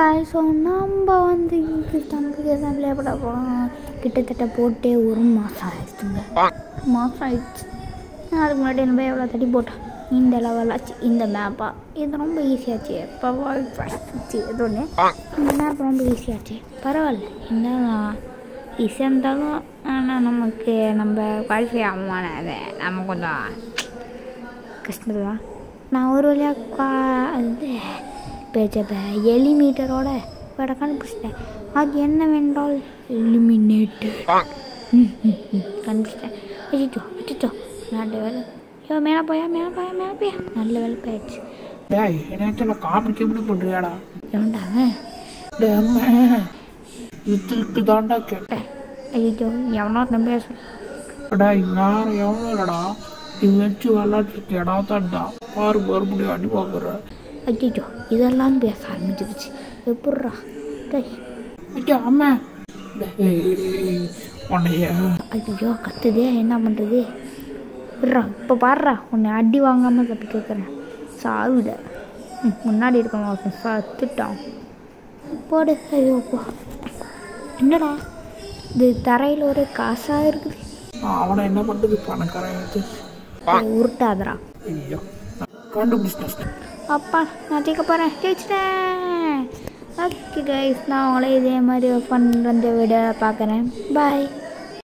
So நம்ம வந்து தம்பிக்கு தான் விளையாட போகிறோம். கிட்டத்தட்ட போட்டே 1 மாதம் ஆயிடுச்சுங்க. ஆயிடுச்சு. அதுக்கு முன்னாடி நம்ம எவ்வளோ தட்டி போட்டோம். இந்த லெவல் ஆச்சு. இந்த மேப்பா இது ரொம்ப ஈஸியாச்சு. எப்போ ஃபஸ்ட்டு இது ஒன்று இந்த மேப் ரொம்ப ஈஸியாச்சு. பரவாயில்ல, இருந்தாலும் ஈஸியாக இருந்தாலும் ஆனால் நமக்கு நம்ம குவாலிஃபை ஆகுமானது நம்ம கொஞ்சம் கஷ்டம் தான். நான் ஒரு வழியாக அது பேச்சப்ப எலிமீட்டரோட வேட கண்டுபிடிச்சிட்டேன். அது என்னவென்றால் எலிமினேட்டர் கண்டுபிடிச்சிட்டேன். அச்சிச்சோ நல்ல வேலை. மேலே போயா நல்ல வேலை போயிடுச்சு. என்ன காமெடி பண்ணுறியாடா? எவன்டாங்க இதுக்கு தாண்டா கேட்டேன். ஐயோ எவனோ நம்ம பேசுடா. யாரும் எவனும் இல்லடா, நீ வச்சு விளாட்ருக்கு இடா தான்டா. பாரு மறுபடியும் அடி வாங்குற. ஐயோ இதெல்லாம் பேச ஆரம்பிச்சிருச்சு. எப்பட்றா அம்மா உன்னைய ஐயோ கத்துதே, என்ன பண்ணுறது? விட்றா இப்போ பாடுறா, உன்னை அடி வாங்காமல் தப்பி கேட்குறேன். சாவிட முன்னாடி இருக்கவங்க சத்துட்டான் போடு. ஐயோ போ. என்னடா இது தரையில் ஒரு காசாக இருக்குது. அவனை என்ன பண்ணுறது? பணக்காரன் உருட்டாதரா. ஐயோ கண்டுபிடிச்சிட்டேன். அப்பா நான் ஜெயிக்க போகிறேன், ஜெயிச்சிட்டேன். ஓகே கைஸ், நான் உங்களே இதே மாதிரி ஃபன் வந்து வீடியோ பார்க்குறேன். பாய்.